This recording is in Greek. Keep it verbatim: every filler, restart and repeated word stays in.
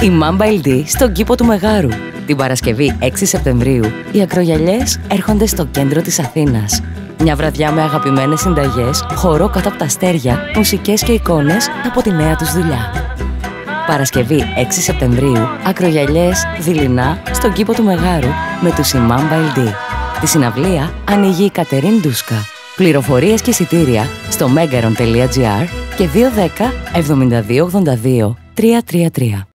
Η Mamba ελ ντι στον κήπο του Μεγάρου. Την Παρασκευή έξι Σεπτεμβρίου, οι ακρογιαλιές έρχονται στο κέντρο της Αθήνας. Μια βραδιά με αγαπημένες συνταγές, χορό κάτω από τα αστέρια, μουσικές και εικόνες από τη νέα τους δουλειά. Παρασκευή έξι Σεπτεμβρίου, ακρογιαλιές δειλινά στον κήπο του Μεγάρου με τους η Mamba ελ ντι. Τη συναυλία ανοίγει η Κατερίν Ντούσκα. Πληροφορίες και εισιτήρια στο megaron τελεία gr και δύο ένα μηδέν εβδομήντα δύο ογδόντα δύο τριακόσια τριάντα τρία.